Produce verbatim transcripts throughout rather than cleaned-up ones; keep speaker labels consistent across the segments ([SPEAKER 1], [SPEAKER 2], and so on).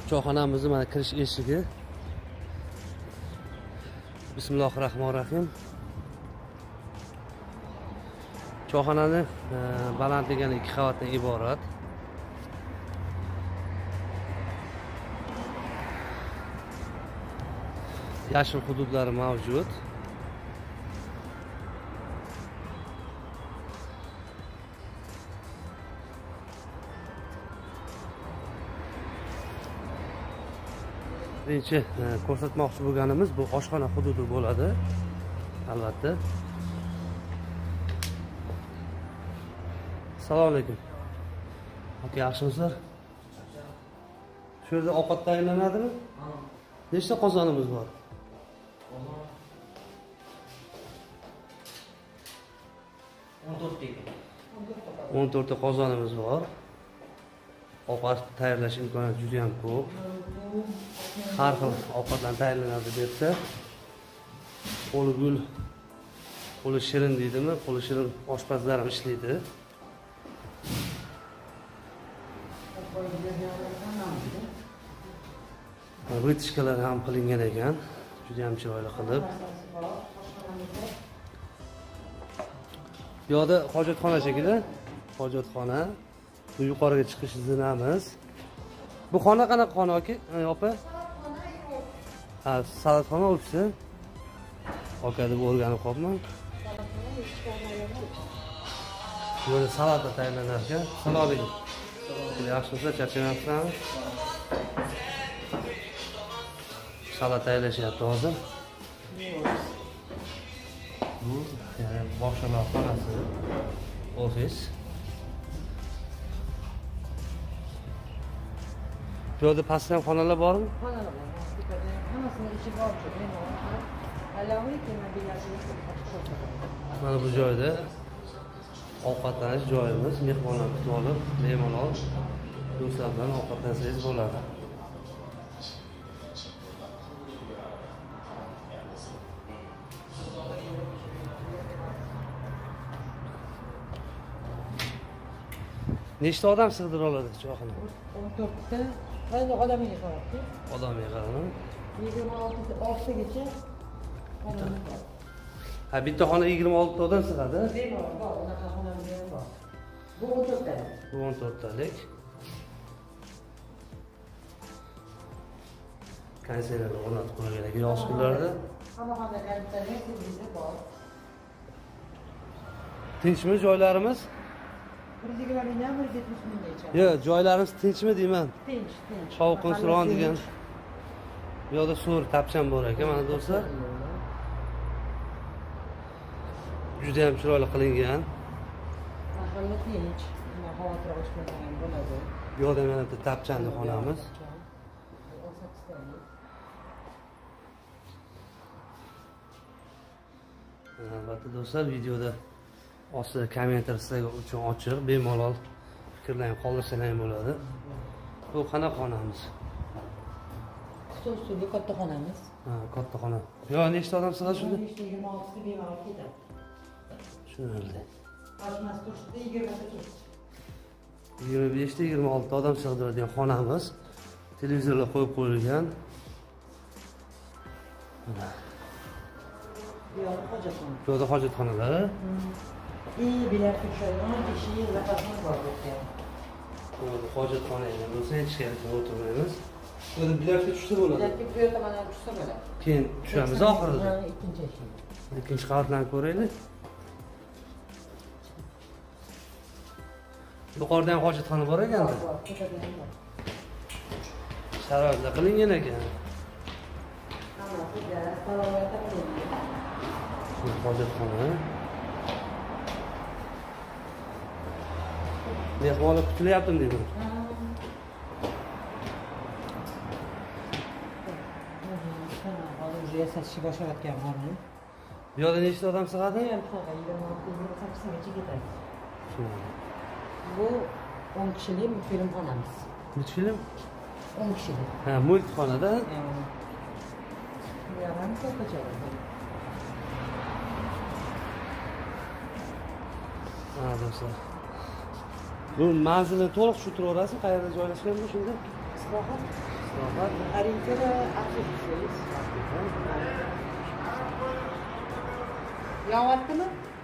[SPEAKER 1] Choyxonamizning mana kirish eshigi. Bismillahirrahmanirrahim. Choyxonaning balandligi ikki qavatdan iborat. Yashil hududlari mavjud. Birinchi ko'rsatmoqchi bo'lganimiz bu oshxona hududi bo'ladi. Albatta. Assalomu alaykum. Aka, yaxshimisizlar? Shu yerda ovqat tayyorlanadimi? Nechta qozonimiz bor? o'n to'rtta qozonimiz bor. Ovqat tayyorlash imkoniyati juda ham ko'p. Har xil ovqatlar tayyorlanadi debsa, qo'li gul, qo'li shirin deydimi, qo'li shirin oshpazlar ham ishlaydi. Vытяжкаlar ham qilingan ekan, juda ham chiroyli qilib. Bu yoqda hojatxona shekilli, hojatxona. Bu yuqoriga chiqish zinamiz. Bu xona qanaqa xona aka, opa? Ha, salatxona o'psi. Aka deb o'rganib qoldim. Bu yerda salat tayyorlanar ekan. Assalomu alaykum. Yaxshimisiz, charchamayapsizmi? Salat tayyorlashyapti hozir. Bu yani boshqalar xonasi, ofis. Bu yerda pastda ham xonalar bormi?
[SPEAKER 2] Xonalar bor. Hammasini ichi bor.
[SPEAKER 1] Mana bu joyda ovqatlanish joyimiz, mehmonlar kutib olib, bemalol do'stlar bilan ovqatlansangiz bo'ladi. Nechta odam sig'dira oladi choyxona?
[SPEAKER 2] o'n to'rtta. Qanday odam yig'adi?
[SPEAKER 1] Odam yig'adimi?
[SPEAKER 2] yigirma oltitagacha xonamiz bor.
[SPEAKER 1] Ha, bitta xona yigirma olti odam sig'adi?
[SPEAKER 2] Bemalol bor, unaqa xonamiz ham bor. Bu o'n to'rttalik.
[SPEAKER 1] Bu o'n to'rttalik. Konseylar o'rnatib qo'yilgan ekan yoz kunlarida.
[SPEAKER 2] Hamma xonada konseylar bizda bor.
[SPEAKER 1] Tinchmi joylarimiz?
[SPEAKER 2] bir yuz yigirma mingdan bir yuz yetmish minggacha.
[SPEAKER 1] Yo'q, joylarimiz tinchmi deyman.
[SPEAKER 2] Tinch, tinch.
[SPEAKER 1] Shovqin-suron degan. Bu yoqda so'r tapcham bor ekan, mana do'stlar. Juda ham chiroyli qilingan.
[SPEAKER 2] Mahalla tinch. Mana xavotir olishmagan bo'ladi.
[SPEAKER 1] Bu yoqda mana bitta tapchani xonamiz. Albatta do'stlar, videoda ostida kommentar sizlar uchun ochiq, bemalol fikrlarni qoldirsangiz bo'ladi. Bu qanaqa xonamiz?
[SPEAKER 2] Stol stulli katta xonamiz.
[SPEAKER 1] Ha, katta xona. Yo, nechta odam sig'adi shunda?
[SPEAKER 2] yigirma olti ta bemalol ketadi.
[SPEAKER 1] Tushunarli.
[SPEAKER 2] Oshmas turishda yigirma ta turishdi.
[SPEAKER 1] yigirma besh ta yigirma olti ta odam sig'diradigan xonamiz. Televizorlar qo'yib qo'yilgan. Mana.
[SPEAKER 2] Bu yoqda hojatxona.
[SPEAKER 1] Bu yoqda hojatxonalar.
[SPEAKER 2] İyi bilet tuşlarına kişiyi rakasını koyduk.
[SPEAKER 1] Hojatxona ekan, bo'lsa hech qayerga o'tirmaymiz. Buni biletga tushsa bo'ladi.
[SPEAKER 2] Biletga bu yerda mana tushsa bo'ladi.
[SPEAKER 1] Keyin tushamiz oxirida.
[SPEAKER 2] Ha, ikkinchi eshik.
[SPEAKER 1] Ikkinchi qavatlarni ko'raylik. Yuqorida ham hojatxona bor ekanda. Sharoitlar qilingan ekan.
[SPEAKER 2] Hammasi da saroyda qilingan.
[SPEAKER 1] Shu hojatxona. Mehmonlar kutilyaptimi deyman.
[SPEAKER 2] Hozir yasashni boshlayotgan xona.
[SPEAKER 1] Bu yoqda nechta odam sig'adi?
[SPEAKER 2] yigirma olti yigirma sakkizgacha ketadi. Bu o'n kishilik multfilm xonamiz.
[SPEAKER 1] Multfilm?
[SPEAKER 2] o'n kishilik.
[SPEAKER 1] Ha, multxonada.
[SPEAKER 2] Bu ham kattacha.
[SPEAKER 1] Ha, do'stlar. Bu manzilni to'liq tushuntirib o'rasizmi? Qayerda joylashgan bu shunda?
[SPEAKER 2] Istirohat.
[SPEAKER 1] istirohat.
[SPEAKER 2] Ориентира отсутствует. Yağmattı mı?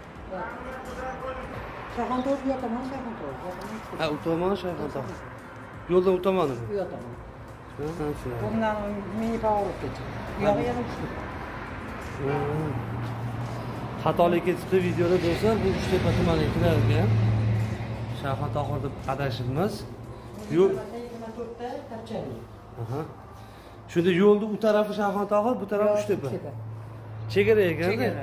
[SPEAKER 2] Şahantoz bu yotaman, şahantoz.
[SPEAKER 1] Ha, u tomon Shayxontohur. Yo'lda u tomonimi?
[SPEAKER 2] Bu yotaman.
[SPEAKER 1] Ha, tushunarli.
[SPEAKER 2] Bundan mini power ketdi. Yog'i yana uchdi.
[SPEAKER 1] Ha. Xatolik ketibdi videoda do'stlar. Bu Uchtepa tumaniga kiradigan Shayxontohur deb adashibmiz. Yo'l.
[SPEAKER 2] yigirma to'rtta Tapchali.
[SPEAKER 1] Aha. Shunda yo'lni u tarafi Shayxontohur, bu tarafi Uchtepa. Chegara ekan.
[SPEAKER 2] Chegara.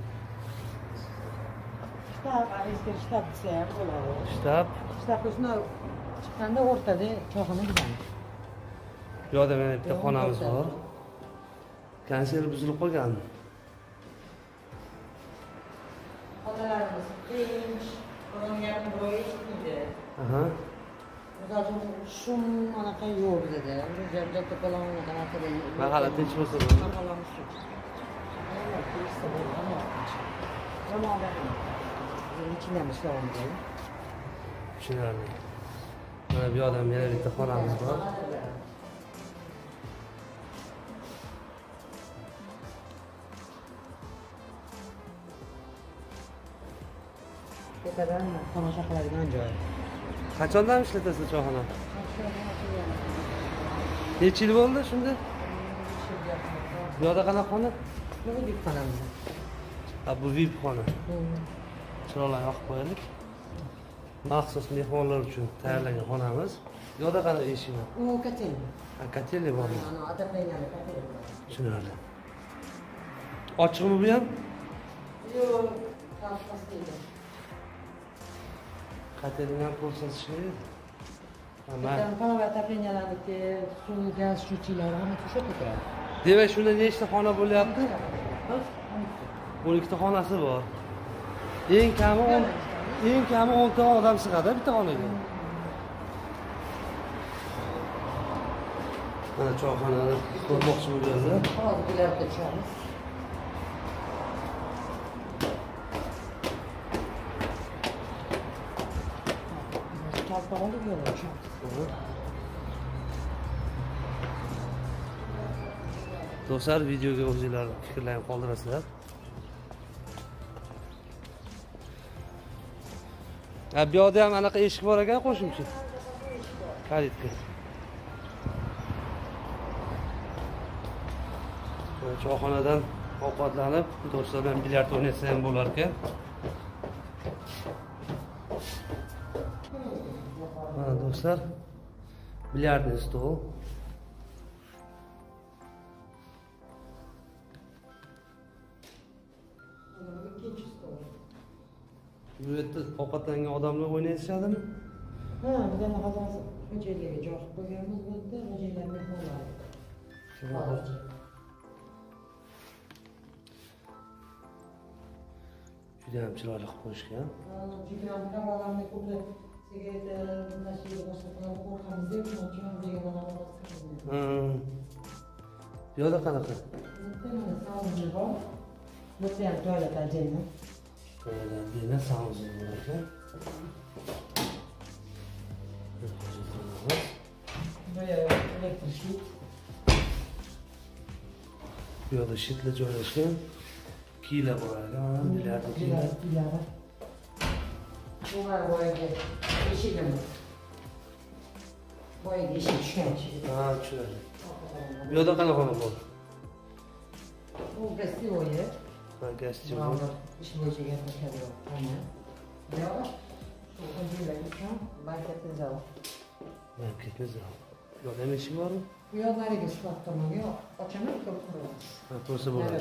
[SPEAKER 2] Shtab, eski shtab desa ham bo'ladi.
[SPEAKER 1] Shtab.
[SPEAKER 2] Shtabga shunday chiqqanda o'rtada choyxona buzadi.
[SPEAKER 1] Bu yoqda mana bitta xonamiz bor. Konsert buzilib qolgan.
[SPEAKER 2] Xonalarimiz tinch, qo'yilgan bo'yi edi.
[SPEAKER 1] Aha.
[SPEAKER 2] Misol uchun shum anaqa yo'q bizada. Jarjar to'polon anaqa da.
[SPEAKER 1] Mahalla tinch bo'lsa
[SPEAKER 2] bo'ladi. Zamonda ichida ishlaymiz.
[SPEAKER 1] Tushunarli. Mana bu yoqda yana bitta xonamiz bor.
[SPEAKER 2] Tepadan tomosha qiladigan joy.
[SPEAKER 1] Qachondan ishlatasiz choyxona? Necha yil bo'ldi shunda? Bu yoqda qanaqa xona?
[SPEAKER 2] Bu bir xonamiz.
[SPEAKER 1] Ha, bu V I P xona. Chiroqlarni yoqib qo'yaylik. Maxsus mehmonlar uchun tayyorlangan xonamiz. Bu yoqda qanaqa eshik bor?
[SPEAKER 2] U kotel.
[SPEAKER 1] Ha, kotelli bormi?
[SPEAKER 2] Ana adaplangan kotel.
[SPEAKER 1] Tushunarli. Ochiqmi bu ham?
[SPEAKER 2] Yo'q, tasdiqlaydi.
[SPEAKER 1] Kotelni ham ko'rsatishni. Mana.
[SPEAKER 2] Qanday adaplanganlarniki, suv, gaz shunchalar hamma tushib turadi.
[SPEAKER 1] Demak, shunda nechta xona bo'lyapti? o'n ikkita xonasi bor. Eng kami o'n eng kami o'n ta odam sig'adi bitta xonaga. Mana choyxonani ko'rmoqchi bo'lganlar.
[SPEAKER 2] Hozir bularga tushamiz. Kalpalık yo'l tushamiz.
[SPEAKER 1] Do'stlar, videoga o'zingizlar fikrlarni qoldirasizlar. Ha, bu yoqda ham anaqa eshik bor ekan qo'shimcha. Kalitka. Choyxonadan ovqatlanib, do'stlar bilan bilyard o'ynasa ham bo'lar ekan. Mana do'stlar, bilyardli stol. Bu yerda ovqatlangan odamlar o'ynayishadimi?
[SPEAKER 2] Ha, bizda hozir xo'jalikga joy qilib qo'yganmiz bu yerda, xo'jaliklar mehmonlar.
[SPEAKER 1] Juda ham chiroyli qilib qo'yishgan.
[SPEAKER 2] Juda ham kamarlarni ko'plab sigareta, nashiy boshqa qilib qo'rqamiz deb, shuning uchun degan
[SPEAKER 1] Hmm. Bu yoqda qanaqa?
[SPEAKER 2] Mana saunji bor. Bu ham tualet отдельно.
[SPEAKER 1] Tualetda saunji bor ekan.
[SPEAKER 2] Buraya elektrik shit.
[SPEAKER 1] Bu yoqda shitlar joylashgan. Kiyla bor ekan, bilyard kiyla.
[SPEAKER 2] Bunlar boyaga eshigimiz. Boyaga eshik tushgan eshik.
[SPEAKER 1] Ha, tushunarli. Bu yoqda qanaqa xona bor?
[SPEAKER 2] Bu gastivoye.
[SPEAKER 1] Ha, gastivoye.
[SPEAKER 2] Mana ishlaydigan joy. Mana. Bu yoqda xo'jaliklar uchun banketli zal.
[SPEAKER 1] Banketli zal. Bu yoqda ham eshik bormi?
[SPEAKER 2] Bu yoqlarga suhbat tomonga yo'q. Ochaman, ko'p quramiz.
[SPEAKER 1] Ha, to'sa bo'ladi.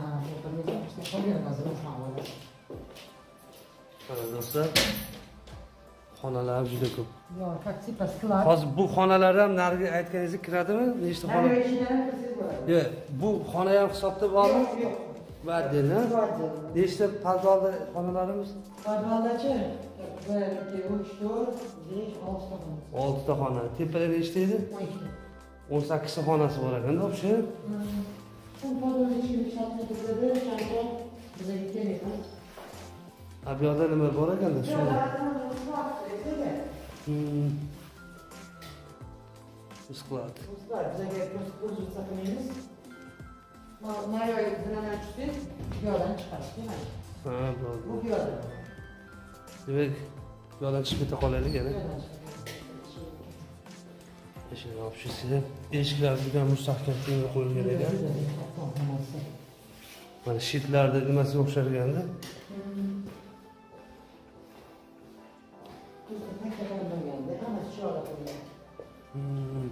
[SPEAKER 1] Mana do'stlar, xonalar juda ko'p.
[SPEAKER 2] Yo'q, как типа sklad.
[SPEAKER 1] Hozir bu xonalar ham narigi aytganingizdek kiradimi? Nechta xona? Yo'q, bu xona ham hisobda bormi?
[SPEAKER 2] Yo'q.
[SPEAKER 1] Va dedi. Nechta podvalda xonalarimiz?
[SPEAKER 2] Podvaldachi bir, ikki, uch, to'rt, besh, olti xona.
[SPEAKER 1] oltita xona. Tepada nechta edi?
[SPEAKER 2] o'n ikkita.
[SPEAKER 1] o'n sakkizta xonasi bor ekan, o'sha.
[SPEAKER 2] Bu podvalda ichki shatni to'pladi, shanton bizga kerak.
[SPEAKER 1] Ha, bu yoqda nima bor ekanda? Suv. Hmm. Muz qiladi.
[SPEAKER 2] Bizlar bizga ko'z saqlamaymiz. May oyi bilan tushdi, piyodan chiqarish demak.
[SPEAKER 1] Ha, bo'ldi.
[SPEAKER 2] Bu piyoda.
[SPEAKER 1] Demak, piyodan chiqib keta qolaylik yana. Eshikni opshisi, eshiklar juda mustahkam tenga qo'yilgan ekan. Mana shitlarda nimasiga o'xsharganda. Hmm.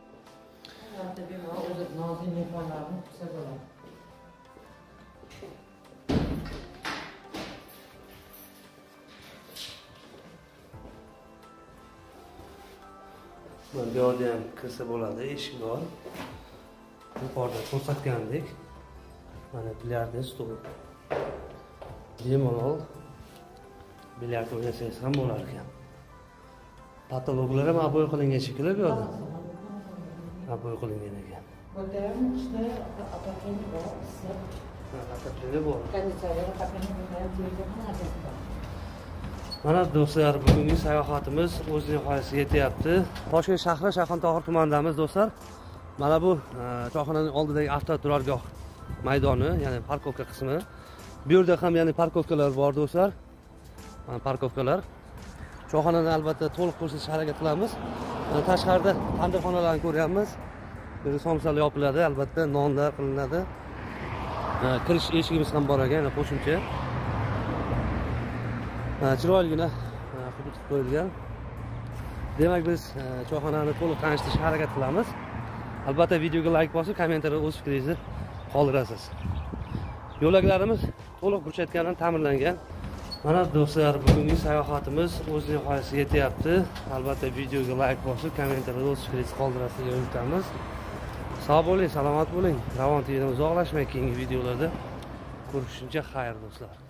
[SPEAKER 1] Mana bu yerda ham kirsa bo'ladi, eshik bor. Yuqorida ko'rsatgandek. Mana bilyardli stol. Bemalol bilyard o'ynasangiz ham bo'lar ekan. Patologlar ham aboy qilingan shekilli bu yerda. Aboy qilingan ekan.
[SPEAKER 2] Burada ham işte apartman bor, issiq.
[SPEAKER 1] Ha, apartman bor.
[SPEAKER 2] Konditsioner apartman bilan telefon arasida.
[SPEAKER 1] Mana do'stlar, bugungi sayohatimiz o'z nihoyasiga yetyapti. Toshkent shahri Shayxontohur tumanidamiz do'stlar. Mana bu choyxonaning oldidagi avtoturargoh maydoni, ya'ni parkovka qismi. Bu yerda ham ya'ni parkovkalar bor do'stlar. Mana parkovkalar. Choyxonani albatta to'liq ko'rsatishga harakat qilamiz. Tashqarida tandirxonalarni ko'ryapmiz. Bu yerda somsalar yopiladi, albatta nonlar qilinadi. Kirish eshigimiz ham bor ekan, qo'shimcha. Chiroyligina hudud qo'yilgan. Demak, biz choyxonani to'liq tanishtirishga harakat qilamiz. Albatta videoga like bosib, kommentariyada o'z fikringizni qoldirasiz. Yo'laklarimiz to'liq burchak bilan ta'mirlangan. Mana do'stlar, bugungi sayohatimiz o'z nihoyasiga yetyapti. Albatta videoga like bosib, kommentariyada o'z fikringizni qoldirasiz deb umidamiz. Sog' bo'ling, salomat bo'ling. Ravon T V'dan uzoqlashmay keyingi videolarda ko'rishguncha xayr do'stlar.